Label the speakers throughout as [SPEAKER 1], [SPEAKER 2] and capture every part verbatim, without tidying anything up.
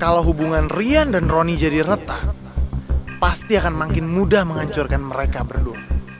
[SPEAKER 1] Kalau hubungan Rian dan Roni jadi retak, pasti akan makin mudah menghancurkan mereka berdua.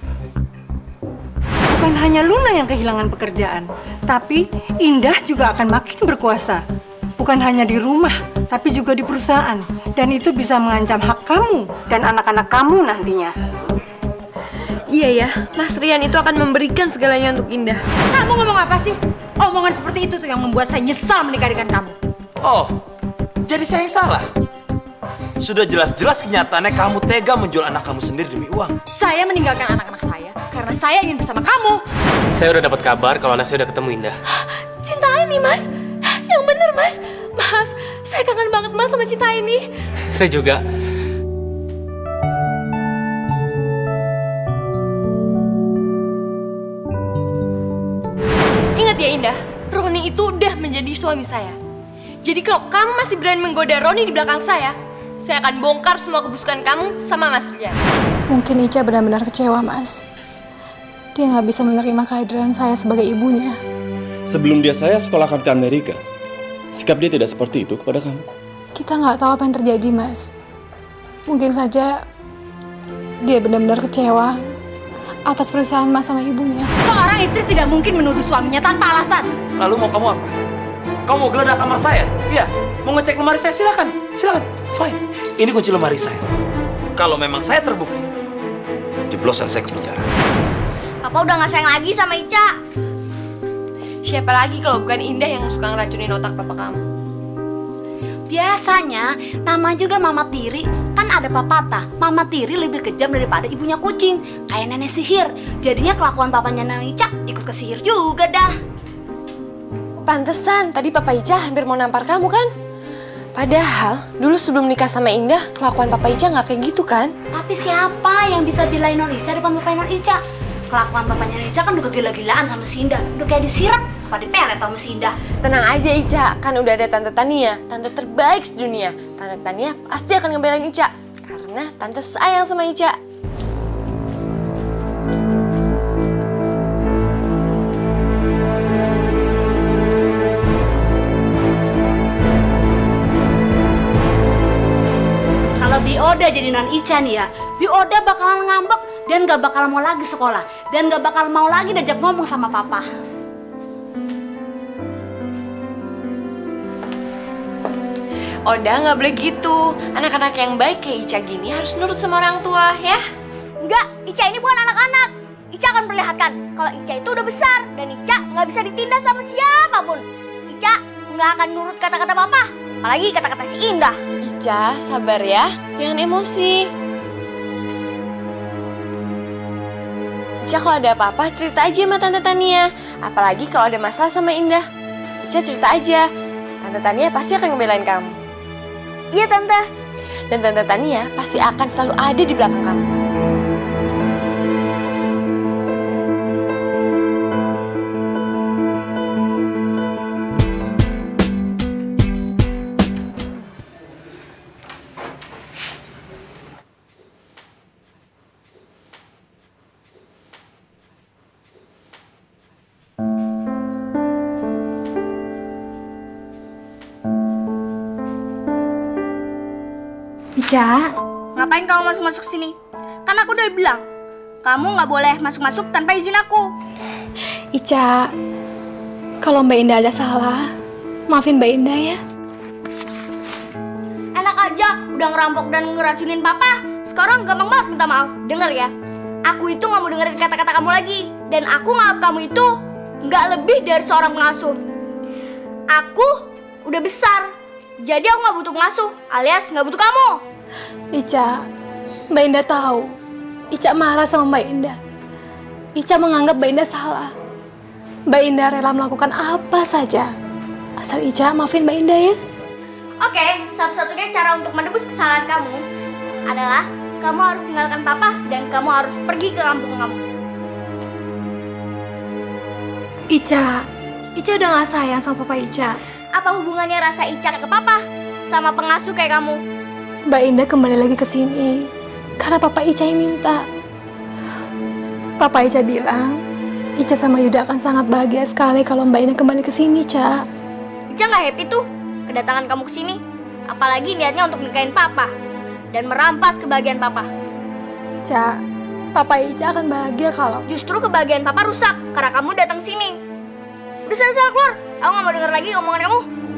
[SPEAKER 2] Bukan hanya Luna yang kehilangan pekerjaan, tapi Indah juga akan makin berkuasa. Bukan hanya di rumah, tapi juga di perusahaan. Dan itu bisa mengancam hak kamu dan anak-anak kamu nantinya.
[SPEAKER 3] Iya ya, Mas Rian itu akan memberikan segalanya untuk Indah.
[SPEAKER 4] Kamu ngomong apa sih? Omongan seperti itu tuh yang membuat saya nyesal menikah dengan kamu.
[SPEAKER 5] Oh, jadi saya yang salah? Sudah jelas-jelas kenyataannya kamu tega menjual anak kamu sendiri demi uang.
[SPEAKER 4] Saya meninggalkan anak-anak saya karena saya ingin bersama kamu.
[SPEAKER 6] Saya udah dapat kabar kalau anak saya udah ketemu Indah.
[SPEAKER 3] Cinta ini, Mas. Yang bener, Mas. Mas, saya kangen banget, Mas, sama Cinta ini.
[SPEAKER 6] Saya juga.
[SPEAKER 3] Ingat ya, Indah, Roni itu udah menjadi suami saya. Jadi kalau kamu masih berani menggoda Roni di belakang saya, saya akan bongkar semua kebusukan kamu sama Mas Rian.
[SPEAKER 7] Mungkin Ica benar-benar kecewa, Mas. Dia nggak bisa menerima kehadiran saya sebagai ibunya.
[SPEAKER 8] Sebelum dia saya sekolahkan ke Amerika, sikap dia tidak seperti itu kepada kamu.
[SPEAKER 7] Kita nggak tahu apa yang terjadi, Mas. Mungkin saja dia benar-benar kecewa atas perpisahan Mas sama ibunya.
[SPEAKER 4] Seorang istri tidak mungkin menuduh suaminya tanpa alasan.
[SPEAKER 5] Lalu mau kamu apa? Kamu mau geledah kamar saya? Iya. Mau ngecek lemari saya? Silakan. Silakan. Fine. Ini kunci lemari saya. Kalau memang saya terbukti, jebloskan saya ke penjara.
[SPEAKER 9] Papa udah gak sayang lagi sama Ica.
[SPEAKER 3] Siapa lagi kalau bukan Indah yang suka ngeracunin otak papa kamu?
[SPEAKER 9] Biasanya, nama juga Mama Tiri. Kan ada pepatah, Mama Tiri lebih kejam daripada ibunya kucing. Kayak nenek sihir. Jadinya kelakuan papanya Nenek Ica ikut ke sihir juga dah.
[SPEAKER 3] Pantesan, tadi Papa Ica hampir mau nampar kamu kan? Padahal, dulu sebelum nikah sama Indah, kelakuan Papa Ica nggak kayak gitu kan?
[SPEAKER 9] Tapi siapa yang bisa bilain Non Ica depan papanya Non Ica? Kelakuan papanya Non Ica kan udah gila-gilaan sama si Indah. Udah kayak disirap, apa dipelet sama si Indah.
[SPEAKER 3] Tenang aja Ica, kan udah ada Tante Tania, tante terbaik sedunia. Tante Tania pasti akan ngebelain Ica, karena tante sayang sama Ica.
[SPEAKER 9] Kalau Bioda jadi Non Ica nih ya, Bioda bakalan ngambek dan gak bakal mau lagi sekolah. Dan gak bakal mau lagi diajak ngomong sama papa.
[SPEAKER 3] Oda nggak boleh gitu. Anak-anak yang baik kayak Ica gini harus nurut sama orang tua, ya?
[SPEAKER 9] Enggak, Ica ini bukan anak-anak. Ica akan perlihatkan kalau Ica itu udah besar dan Ica nggak bisa ditindas sama siapapun. Ica nggak akan nurut kata-kata papa, apalagi kata-kata si Indah.
[SPEAKER 3] Ica, sabar ya, jangan emosi. Ica kalau ada apa-apa cerita aja sama Tante Tania. Apalagi kalau ada masalah sama Indah. Ica cerita aja, Tante Tania pasti akan ngebelain kamu.
[SPEAKER 9] Iya Tante.
[SPEAKER 3] Dan Tante Tania pasti akan selalu ada di belakang kamu.
[SPEAKER 7] Ica,
[SPEAKER 9] Ngapain kamu masuk-masuk sini? Kan aku udah bilang, kamu nggak boleh masuk-masuk tanpa izin aku.
[SPEAKER 7] Ica, kalau Mbak Indah ada salah, maafin Mbak Indah ya.
[SPEAKER 9] Enak aja, udah ngerampok dan ngeracunin papa. Sekarang gampang banget minta maaf. Dengar ya, aku itu nggak mau dengerin kata-kata kamu lagi. Dan aku nganggap kamu itu nggak lebih dari seorang pengasuh. Aku udah besar, jadi aku nggak butuh pengasuh, alias nggak butuh kamu.
[SPEAKER 7] Ica, Mbak Indah tahu. Ica marah sama Mbak Indah. Ica menganggap Mbak Indah salah. Mbak Indah rela melakukan apa saja asal Ica maafin Mbak Indah ya.
[SPEAKER 9] Oke, satu-satunya cara untuk menebus kesalahan kamu adalah kamu harus tinggalkan papa dan kamu harus pergi ke kampung kamu.
[SPEAKER 7] Ica, Ica udah gak sayang sama papa Ica.
[SPEAKER 9] Apa hubungannya rasa Ica ke papa sama pengasuh kayak kamu?
[SPEAKER 7] Mbak Indah kembali lagi ke sini karena papa Ica yang minta. Papa Ica bilang, Ica sama Yuda akan sangat bahagia sekali kalau Mbak Indah kembali ke sini, Ca.
[SPEAKER 9] Ica nggak happy tuh kedatangan kamu ke sini. Apalagi niatnya untuk nikahin papa dan merampas kebahagiaan papa.
[SPEAKER 7] Ica, papa Ica akan bahagia kalau...
[SPEAKER 9] Justru kebahagiaan papa rusak karena kamu datang sini. Udah sana-sana keluar. Aku gak mau denger lagi omongan kamu.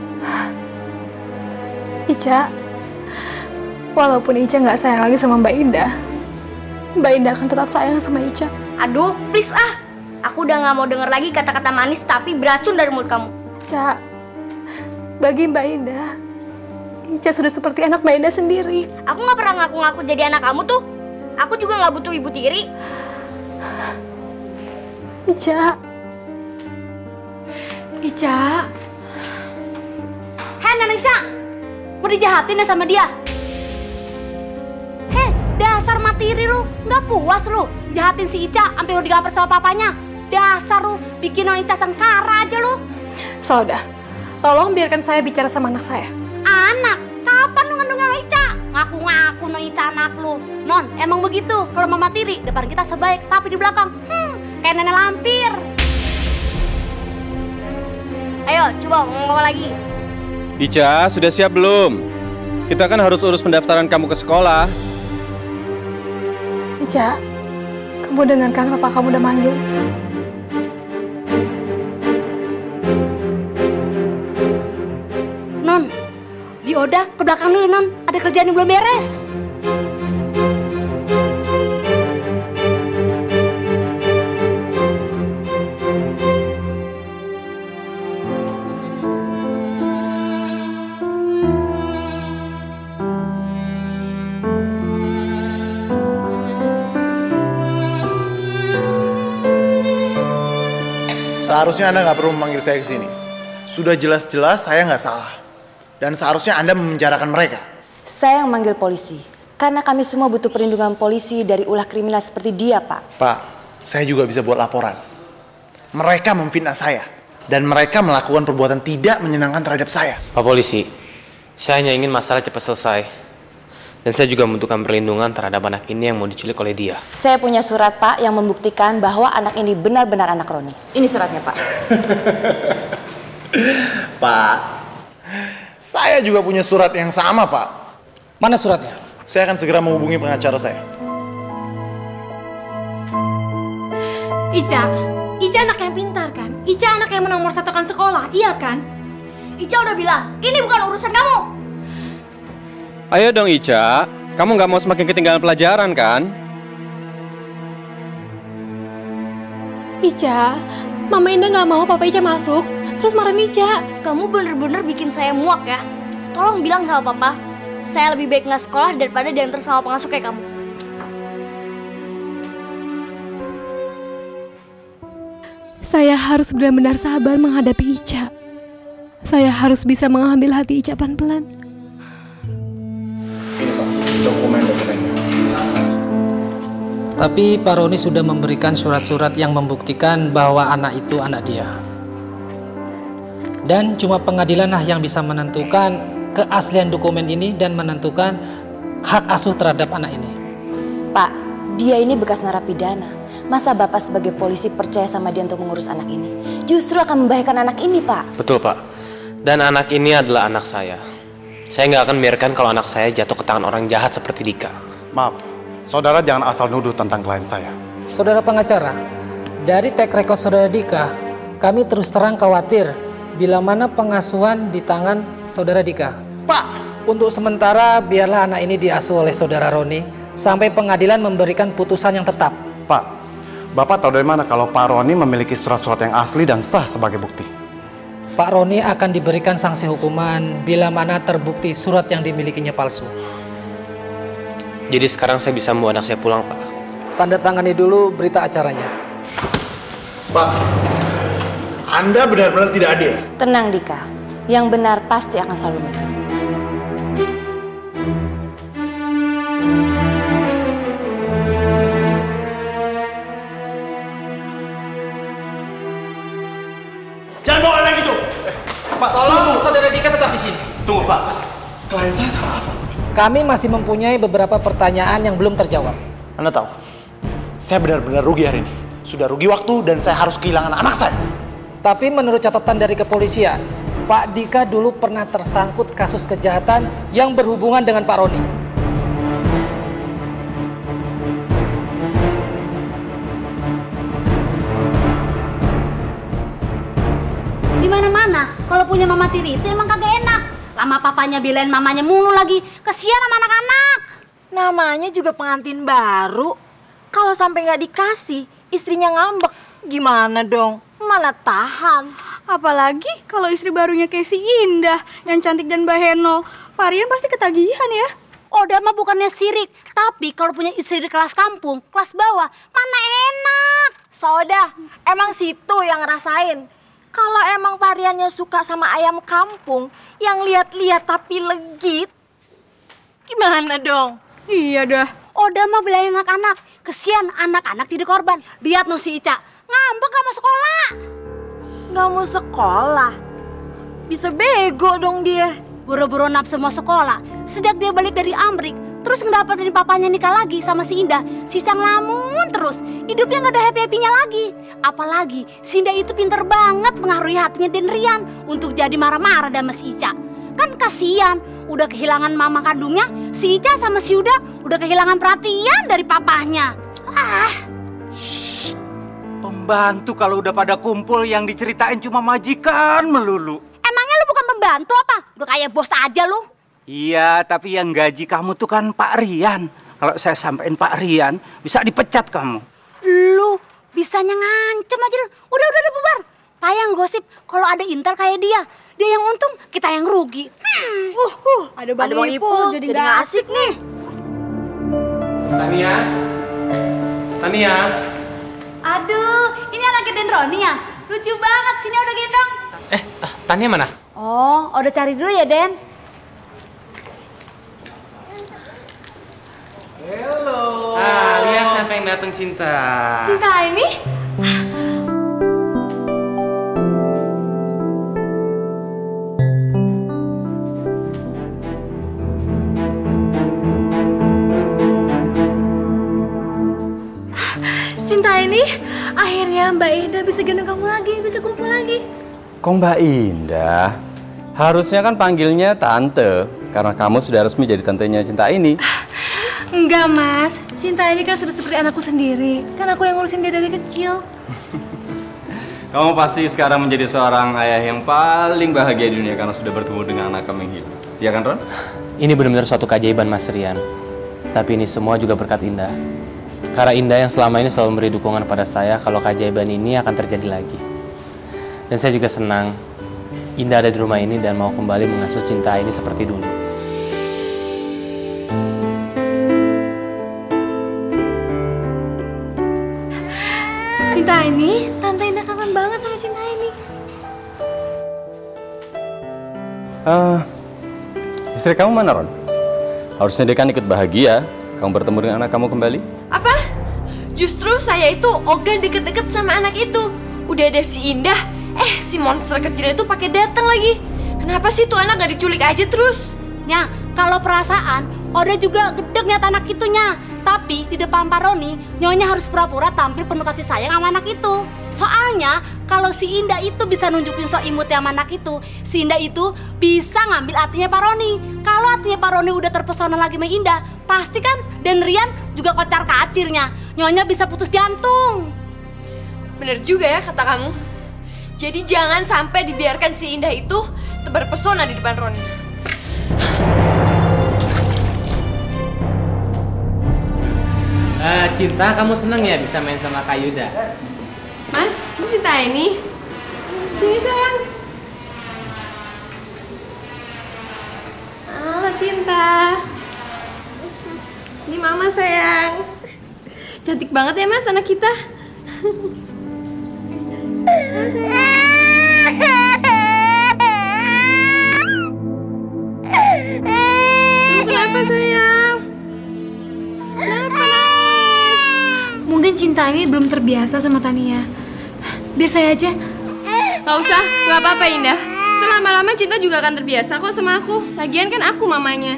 [SPEAKER 7] Ica, walaupun Ica nggak sayang lagi sama Mbak Indah, Mbak Indah akan tetap sayang sama Ica.
[SPEAKER 9] Aduh, please ah. Aku udah gak mau denger lagi kata-kata manis tapi beracun dari mulut kamu.
[SPEAKER 7] Ica, bagi Mbak Indah, Ica sudah seperti anak Mbak Indah sendiri.
[SPEAKER 9] Aku gak pernah ngaku-ngaku jadi anak kamu tuh. Aku juga gak butuh ibu tiri.
[SPEAKER 7] Ica, Ica.
[SPEAKER 4] Hei, Nenek Ica, mau dijahatin ya sama dia? Hei, dasar matiri lu, nggak puas lu jahatin si Ica sampai udah digampar sama papanya. Dasar lu, bikin non Ica sengsara aja lu.
[SPEAKER 7] Saudah, tolong biarkan saya bicara sama anak saya.
[SPEAKER 4] Anak? Kapan lu ngandung non Ica? Ngaku-ngaku non Ica anak lu. Non, emang begitu. Kalau mama tiri, depan kita sebaik, tapi di belakang, hmm, kayak nenek lampir.
[SPEAKER 9] Ayo, coba ngomong apa lagi?
[SPEAKER 8] Ica, sudah siap belum? Kita kan harus urus pendaftaran kamu ke sekolah.
[SPEAKER 7] Ica, kamu dengarkan papa kamu udah manggil.
[SPEAKER 4] Non, Bioda ke belakang dulu, Non. Ada kerjaan yang belum beres.
[SPEAKER 1] Seharusnya Anda nggak perlu memanggil saya ke sini. Sudah jelas-jelas saya nggak salah. Dan seharusnya Anda memenjarakan mereka.
[SPEAKER 10] Saya yang manggil polisi. Karena kami semua butuh perlindungan polisi dari ulah kriminal seperti dia, Pak.
[SPEAKER 1] Pak, saya juga bisa buat laporan. Mereka memfitnah saya. Dan mereka melakukan perbuatan tidak menyenangkan terhadap saya.
[SPEAKER 6] Pak Polisi, saya hanya ingin masalah cepat selesai. Dan saya juga membutuhkan perlindungan terhadap anak ini yang mau diculik oleh dia.
[SPEAKER 10] Saya punya surat, Pak, yang membuktikan bahwa anak ini benar-benar anak Roni. Ini suratnya, Pak.
[SPEAKER 1] Pak, saya juga punya surat yang sama, Pak.
[SPEAKER 11] Mana suratnya?
[SPEAKER 1] Saya akan segera menghubungi pengacara saya.
[SPEAKER 7] Ica, Ica anak yang pintar kan? Ica anak yang menomor satukan sekolah, iya kan?
[SPEAKER 9] Ica udah bilang, ini bukan urusan kamu.
[SPEAKER 8] Ayo dong Ica, kamu nggak mau semakin ketinggalan pelajaran kan?
[SPEAKER 7] Ica, Mama Indah nggak mau Papa Ica masuk, terus marahin Ica.
[SPEAKER 9] Kamu bener-bener bikin saya muak ya. Tolong bilang sama Papa, saya lebih baik nggak sekolah daripada diantar sama pengasuh kayak kamu.
[SPEAKER 7] Saya harus benar-benar sabar menghadapi Ica. Saya harus bisa mengambil hati Ica pelan-pelan.
[SPEAKER 1] Ini Pak, dokumen-dokumennya.
[SPEAKER 11] Tapi Pak Roni sudah memberikan surat-surat yang membuktikan bahwa anak itu anak dia. Dan cuma pengadilan lah yang bisa menentukan keaslian dokumen ini dan menentukan hak asuh terhadap anak ini.
[SPEAKER 10] Pak, dia ini bekas narapidana. Masa Bapak sebagai polisi percaya sama dia untuk mengurus anak ini? Justru akan membahayakan anak ini, Pak.
[SPEAKER 6] Betul, Pak. Dan anak ini adalah anak saya. Saya nggak akan biarkan kalau anak saya jatuh ke tangan orang jahat seperti Dika.
[SPEAKER 12] Maaf, saudara jangan asal nuduh tentang klien saya.
[SPEAKER 11] Saudara pengacara, dari track record saudara Dika, kami terus terang khawatir bila mana pengasuhan di tangan saudara Dika.
[SPEAKER 1] Pak!
[SPEAKER 11] Untuk sementara, biarlah anak ini diasuh oleh saudara Roni sampai pengadilan memberikan putusan yang tetap.
[SPEAKER 12] Pak, Bapak tahu dari mana kalau Pak Roni memiliki surat-surat yang asli dan sah sebagai bukti?
[SPEAKER 11] Pak Roni akan diberikan sanksi hukuman bila mana terbukti surat yang dimilikinya palsu.
[SPEAKER 6] Jadi sekarang saya bisa membawa anak saya pulang, Pak.
[SPEAKER 11] Tanda tangani dulu berita acaranya.
[SPEAKER 1] Pak, Anda benar-benar tidak adil.
[SPEAKER 10] Tenang Dika, yang benar pasti akan selalu menang.
[SPEAKER 1] Jangan bawa lagi tuh.
[SPEAKER 11] Pak, tolong saudara Dika tetap di sini.
[SPEAKER 1] Tunggu Pak, klien saya salah apa?
[SPEAKER 11] Kami masih mempunyai beberapa pertanyaan yang belum terjawab.
[SPEAKER 1] Anda tahu, saya benar-benar rugi hari ini. Sudah rugi waktu dan saya harus kehilangan anak saya.
[SPEAKER 11] Tapi menurut catatan dari kepolisian, Pak Dika dulu pernah tersangkut kasus kejahatan yang berhubungan dengan Pak Roni.
[SPEAKER 4] Di mana-mana kalau punya mama tiri itu emang kagak enak. Lama papanya belain mamanya mulu lagi. Kesian sama anak-anak.
[SPEAKER 10] Namanya juga pengantin baru. Kalau sampai nggak dikasih, istrinya ngambek. Gimana dong? Mana tahan.
[SPEAKER 9] Apalagi kalau istri barunya kayak si Indah yang cantik dan baheno. Parian pasti ketagihan ya.
[SPEAKER 4] Oda mah bukannya sirik, tapi kalau punya istri di kelas kampung, kelas bawah, mana enak.
[SPEAKER 10] Soda, emang situ yang ngerasain. Kalau emang Pariannya suka sama ayam kampung yang lihat-lihat tapi legit, gimana dong?
[SPEAKER 9] Iya dah.
[SPEAKER 4] Oda mah belain anak-anak. Kesian anak-anak jadi korban. Lihat no si Ica, ngambek gak mau sekolah.
[SPEAKER 10] Gak mau sekolah? Bisa bego dong dia.
[SPEAKER 4] Buru-buru nafsu mau sekolah. Sejak dia balik dari Amrik, terus ngedapetin papanya nikah lagi sama si Indah, si Ica ngelamun terus. Hidupnya gak ada happy-happynya lagi. Apalagi si Indah itu pinter banget mengaruhi hatinya Den Rian untuk jadi marah-marah sama si Ica. Kan kasihan, udah kehilangan mama kandungnya, si Ica sama si Uda udah kehilangan perhatian dari papahnya. Ah.
[SPEAKER 13] Shh. Pembantu kalau udah pada kumpul yang diceritain cuma majikan melulu.
[SPEAKER 4] Emangnya lu bukan pembantu apa? Udah kayak bos aja lu.
[SPEAKER 13] Iya, tapi yang gaji kamu tuh kan Pak Rian. Kalau saya sampein Pak Rian, bisa dipecat kamu.
[SPEAKER 4] Lu bisanya ngancem aja lu. Udah, udah, udah bubar. Payang gosip kalau ada Intel kayak dia. Dia yang untung, kita yang rugi. Hmm.
[SPEAKER 9] Uh, uh, ada Bang,
[SPEAKER 10] ada Bang
[SPEAKER 9] Ipul,
[SPEAKER 10] Ipul,
[SPEAKER 9] jadi
[SPEAKER 10] jadi
[SPEAKER 9] nggak
[SPEAKER 10] asik nih.
[SPEAKER 6] Tania? Tania?
[SPEAKER 4] Aduh, ini anaknya Den Roni ya? Lucu banget, sini udah gendong.
[SPEAKER 6] Eh, Tania mana?
[SPEAKER 4] Oh, udah cari dulu ya, Den.
[SPEAKER 6] Halo. Ah, lihat siapa yang datang, Cinta.
[SPEAKER 3] Cinta ini? Cinta ini, akhirnya Mbak Indah bisa gendong kamu lagi, bisa kumpul lagi.
[SPEAKER 8] Kok Mbak Indah? Harusnya kan panggilnya Tante, karena kamu sudah resmi jadi tantenya Cinta ini.
[SPEAKER 3] Enggak, Mas. Cinta ini kan sudah seperti anakku sendiri. Kan aku yang ngurusin dia dari kecil.
[SPEAKER 8] Kamu pasti sekarang menjadi seorang ayah yang paling bahagia di dunia karena sudah bertemu dengan anak kamu yang hilang. Iya kan, Ron?
[SPEAKER 6] Ini benar-benar suatu keajaiban, Mas Rian. Tapi ini semua juga berkat Indah. Karena Indah yang selama ini selalu memberi dukungan pada saya kalau keajaiban ini akan terjadi lagi. Dan saya juga senang Indah ada di rumah ini dan mau kembali mengasuh Cinta ini seperti dulu.
[SPEAKER 3] Cinta ini, Tante Indah kangen banget sama Cinta ini.
[SPEAKER 8] Uh, istri kamu mana, Ron? Harusnya dia kan ikut bahagia kamu bertemu dengan anak kamu kembali.
[SPEAKER 3] Apa? Justru saya itu ogah deket-deket sama anak itu. Udah ada si Indah, eh si monster kecil itu pakai datang lagi. Kenapa sih tuh anak gak diculik aja terus?
[SPEAKER 4] Ya, kalau perasaan, Oda juga gedeg liat anak itunya. Tapi di depan Pak Roni, Nyonya harus pura-pura tampil penuh kasih sayang sama anak itu. Soalnya, kalau si Indah itu bisa nunjukin sok imut sama anak itu, si Indah itu bisa ngambil hatinya Pak Roni. Kalau hatinya Pak Roni udah terpesona lagi sama Indah, pasti kan Den Rian juga kocar kacirnya. Nyonya bisa putus jantung.
[SPEAKER 3] Bener juga ya kata kamu. Jadi jangan sampai dibiarkan si Indah itu berpesona di depan Roni.
[SPEAKER 6] Uh, Cinta, kamu seneng ya bisa main sama Kak Yuda?
[SPEAKER 3] Mas, ini Cinta ini. Sini sayang. Halo Cinta. Ini Mama sayang. Cantik banget ya Mas anak kita. Kenapa sayang? Kenapa nangis?
[SPEAKER 7] Mungkin Cinta ini belum terbiasa sama Tania. Biar saya aja.
[SPEAKER 3] Gak usah, gak apa-apa Indah. Ntar lama-lama Cinta juga akan terbiasa kok sama aku. Lagian kan aku mamanya.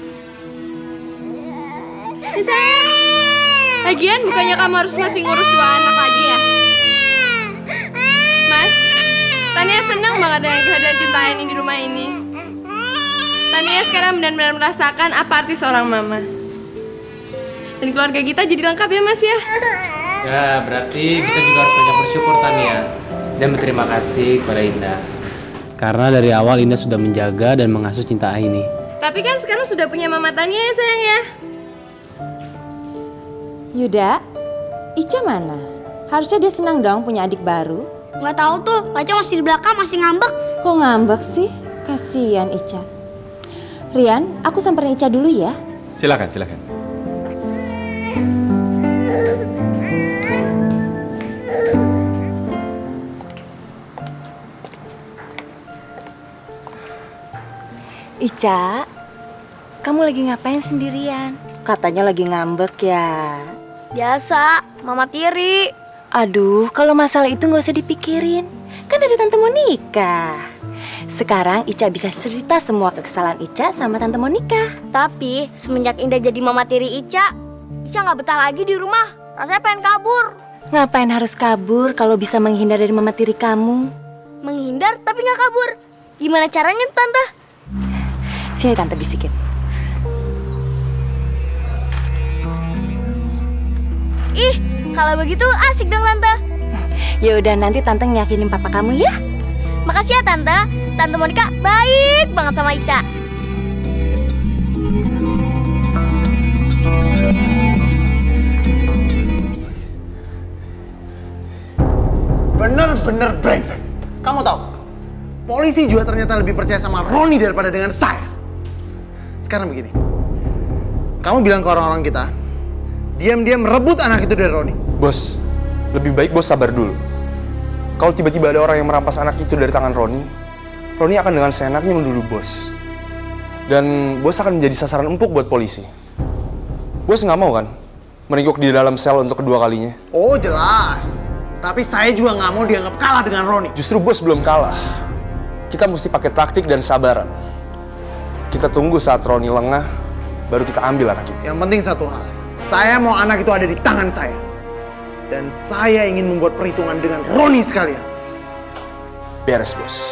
[SPEAKER 3] Sayang. Lagian bukannya kamu harus masih ngurus dua anak lagi ya? Mas, Tania senang banget dengan kehadiran Cinta ini di rumah ini. Tania sekarang benar-benar merasakan apa arti seorang mama. Dan keluarga kita jadi lengkap ya Mas ya.
[SPEAKER 6] Ya, berarti kita juga harus banyak bersyukur Tania dan berterima kasih kepada Indah. Karena dari awal Indah sudah menjaga dan mengasuh Cinta ini.
[SPEAKER 3] Tapi kan sekarang sudah punya Mama Tania ya sayang ya.
[SPEAKER 14] Yuda, Ica mana? Harusnya dia senang dong punya adik baru.
[SPEAKER 9] Nggak tahu tuh, Ica masih di belakang masih ngambek.
[SPEAKER 14] Kok ngambek sih? Kasian Ica. Rian, aku samperin Ica dulu ya.
[SPEAKER 8] Silakan, silakan.
[SPEAKER 14] Ica, kamu lagi ngapain sendirian? Katanya lagi ngambek ya.
[SPEAKER 9] Biasa, Mama tiri.
[SPEAKER 14] Aduh, kalau masalah itu nggak usah dipikirin. Kan ada Tante Monica. Sekarang Ica bisa cerita semua kesalahan Ica sama Tante Monica.
[SPEAKER 9] Tapi semenjak Indah jadi Mama tiri Ica, Ica nggak betah lagi di rumah. Rasanya pengen kabur.
[SPEAKER 14] Ngapain harus kabur kalau bisa menghindar dari Mama tiri kamu?
[SPEAKER 9] Menghindar tapi nggak kabur. Gimana caranya Tante?
[SPEAKER 14] Sini Tante bisikin.
[SPEAKER 9] Ih, kalau begitu asik dong Tante.
[SPEAKER 14] Ya udah nanti Tante nyakinin papa kamu ya.
[SPEAKER 9] Makasih ya Tante. Tante Monica baik banget sama Ica.
[SPEAKER 1] Bener-bener brengsek. Kamu tahu, polisi juga ternyata lebih percaya sama Roni daripada dengan saya. Sekarang begini, kamu bilang ke orang-orang kita, diam-diam merebut anak itu dari Roni.
[SPEAKER 12] Bos, lebih baik bos sabar dulu. Kalau tiba-tiba ada orang yang merampas anak itu dari tangan Roni, Roni akan dengan seenaknya menuduh bos. Dan bos akan menjadi sasaran empuk buat polisi. Bos nggak mau kan meringkuk di dalam sel untuk kedua kalinya?
[SPEAKER 1] Oh jelas, tapi saya juga nggak mau dianggap kalah dengan Roni.
[SPEAKER 12] Justru bos belum kalah. Kita mesti pakai taktik dan sabaran. Kita tunggu saat Roni lengah, baru kita ambil anak itu.
[SPEAKER 1] Yang penting satu hal, saya mau anak itu ada di tangan saya. Dan saya ingin membuat perhitungan dengan Roni sekalian.
[SPEAKER 12] Beres, bos.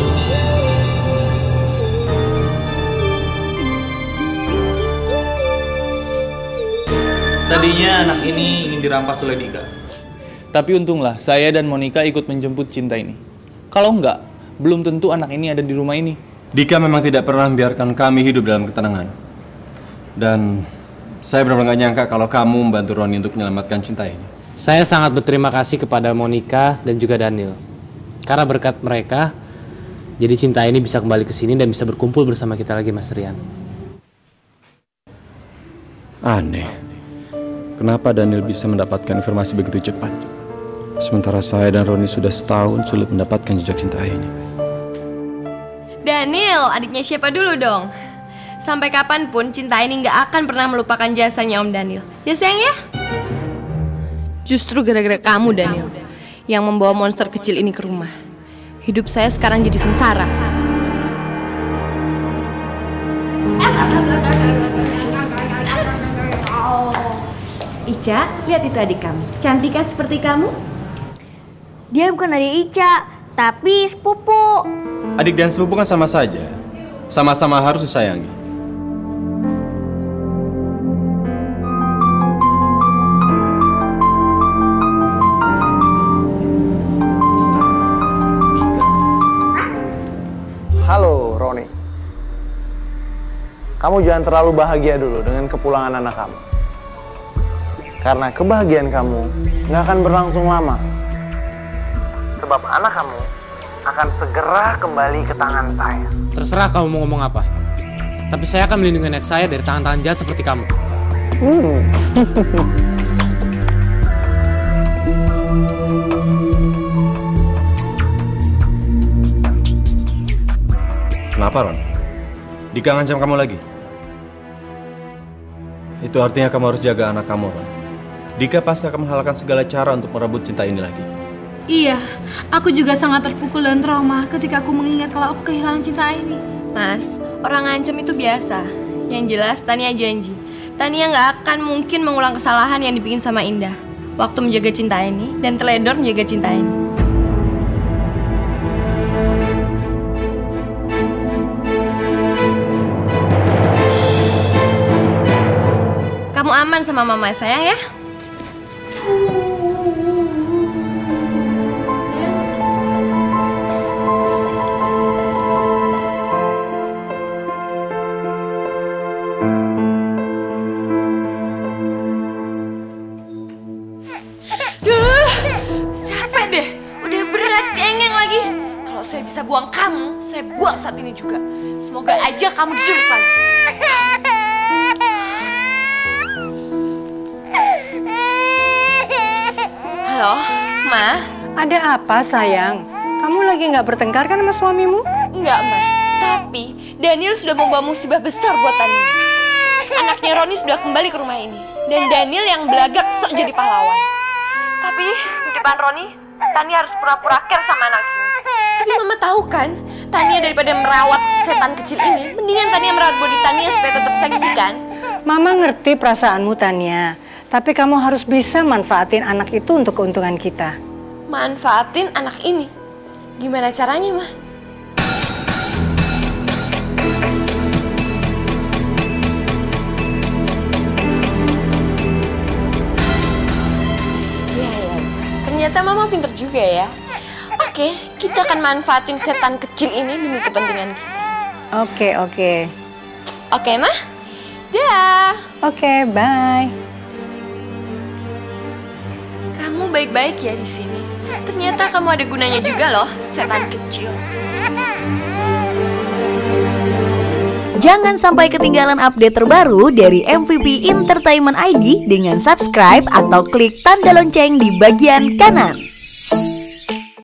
[SPEAKER 15] Tadinya anak ini ingin dirampas oleh Dika. Tapi untunglah saya dan Monica ikut menjemput Cinta ini. Kalau enggak, belum tentu anak ini ada di rumah ini.
[SPEAKER 8] Dika memang tidak pernah membiarkan kami hidup dalam ketenangan. Dan saya benar-benar gak nyangka kalau kamu membantu Roni untuk menyelamatkan Cinta ini.
[SPEAKER 6] Saya sangat berterima kasih kepada Monica dan juga Daniel. Karena berkat mereka, jadi Cinta ini bisa kembali ke sini dan bisa berkumpul bersama kita lagi, Mas Rian.
[SPEAKER 8] Aneh. Kenapa Daniel bisa mendapatkan informasi begitu cepat? Sementara saya dan Roni sudah setahun sulit mendapatkan jejak Cinta ini.
[SPEAKER 3] Daniel, adiknya siapa dulu dong? Sampai kapanpun Cinta ini nggak akan pernah melupakan jasanya Om Daniel. Ya sayang ya? Justru gara-gara kamu Daniel yang membawa monster kecil ini ke rumah. Hidup saya sekarang jadi sengsara.
[SPEAKER 14] Ica, lihat itu adik kamu. Cantik kan seperti kamu?
[SPEAKER 9] Dia bukan adik Ica, tapi sepupu.
[SPEAKER 8] Adik dan sepupu kan sama saja. Sama-sama harus disayangi.
[SPEAKER 1] Halo, Roni. Kamu jangan terlalu bahagia dulu dengan kepulangan anak kamu. Karena kebahagiaan kamu nggak akan berlangsung lama. Sebab anak kamu akan segera kembali ke tangan saya.
[SPEAKER 6] Terserah kamu mau ngomong apa. Tapi saya akan melindungi anak saya dari tangan-tangan jahat seperti kamu.
[SPEAKER 1] Hmm.
[SPEAKER 8] Kenapa, Ron? Dika ngancam kamu lagi? Itu artinya kamu harus jaga anak kamu, Ron. Dika pasti akan menghalalkan segala cara untuk merebut Cinta ini lagi.
[SPEAKER 7] Iya, aku juga sangat terpukul dan trauma ketika aku mengingat kalau aku kehilangan Cinta ini.
[SPEAKER 3] Mas, orang ngancem itu biasa. Yang jelas, Tania janji. Tania nggak akan mungkin mengulang kesalahan yang dibikin sama Indah waktu menjaga Cinta ini dan teledor menjaga Cinta ini. salaman sama mama sayang ya. Duh, capek deh. Udah berat cengeng lagi. Kalau saya bisa buang kamu, saya buang saat ini juga. Semoga aja kamu diculik lagi. Halo, Ma.
[SPEAKER 2] Ada apa sayang? Kamu lagi nggak bertengkar kan sama suamimu?
[SPEAKER 3] Enggak, Ma. Tapi Daniel sudah membawa musibah besar buat Tania. Anaknya Roni sudah kembali ke rumah ini. Dan Daniel yang belagak sok jadi pahlawan. Tapi di depan Roni, Tania harus pura-pura care sama anak ini. Tapi Mama tahu kan, Tania daripada merawat setan kecil ini, mendingan Tania merawat body Tania supaya tetap seksi kan?
[SPEAKER 2] Mama ngerti perasaanmu Tania. Tapi kamu harus bisa manfaatin anak itu untuk keuntungan kita.
[SPEAKER 3] Manfaatin anak ini? Gimana caranya, Ma? Ya, ya. Ternyata Mama pinter juga ya. Oke, kita akan manfaatin setan kecil ini demi kepentingan kita.
[SPEAKER 2] Oke, oke.
[SPEAKER 3] Oke, Ma? Dah.
[SPEAKER 2] Oke, bye.
[SPEAKER 3] Kamu baik-baik ya di sini. Ternyata kamu ada gunanya juga loh, setan kecil.
[SPEAKER 16] Jangan sampai ketinggalan update terbaru dari M V P Entertainment I D dengan subscribe atau klik tanda lonceng di bagian kanan.